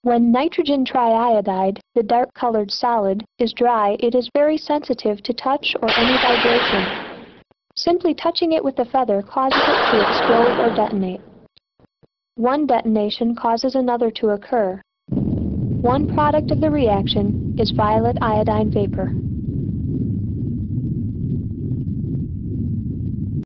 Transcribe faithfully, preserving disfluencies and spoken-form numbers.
When nitrogen triiodide, the dark-colored solid, is dry, it is very sensitive to touch or any vibration. Simply touching it with a feather causes it to explode or detonate. One detonation causes another to occur. One product of the reaction is violet iodine vapor.